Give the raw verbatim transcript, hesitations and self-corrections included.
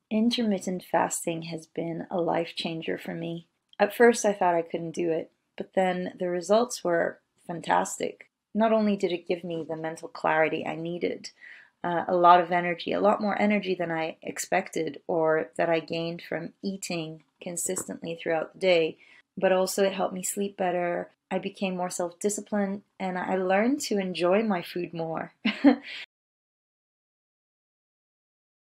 Intermittent fasting has been a life changer for me. At first, I thought I couldn't do it, but then the results were fantastic. Not only did it give me the mental clarity I needed, uh, a lot of energy, a lot more energy than I expected or that I gained from eating consistently throughout the day, but also it helped me sleep better. I became more self-disciplined and I learned to enjoy my food more.